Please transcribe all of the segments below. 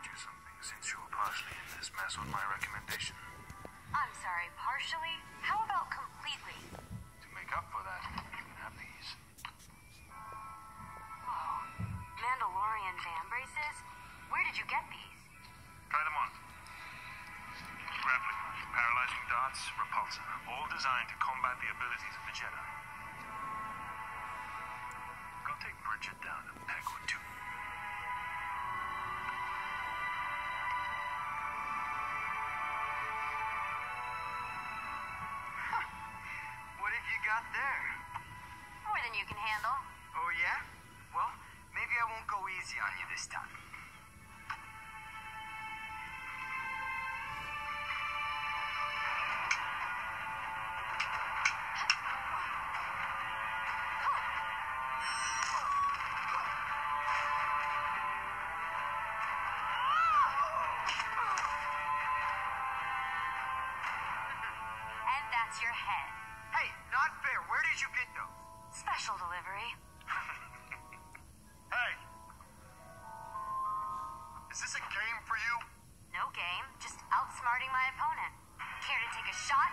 taught you something since you were partially in this mess on my recommendation. I'm sorry, partially? How about completely? To make up for that, you can have these. Whoa. Mandalorian vambraces? Where did you get these? Try them on. Grappling, paralyzing darts, repulsor, all designed to combat the abilities of the Jedi. Go take Bridget down and peg with two. What have you got there? More than you can handle. Oh, yeah? Well, maybe I won't go easy on you this time. And that's your head. Hey, not fair. Where did you get those? Special delivery. Hey! Is this a game for you? No game, just outsmarting my opponent. Care to take a shot?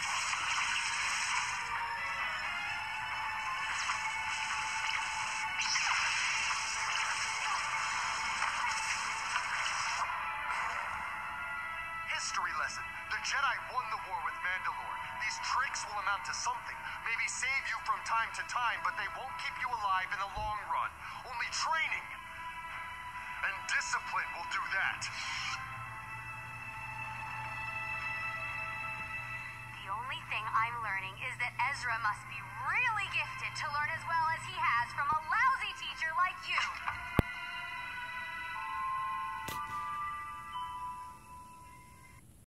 History lesson. The Jedi won the war with Mandalore. These tricks will amount to something. Maybe save you from time to time, but they won't keep you alive in the long run. Only training and discipline will do that. The only thing I'm learning is that Ezra must be really gifted to learn as well as he has from a lousy teacher like you.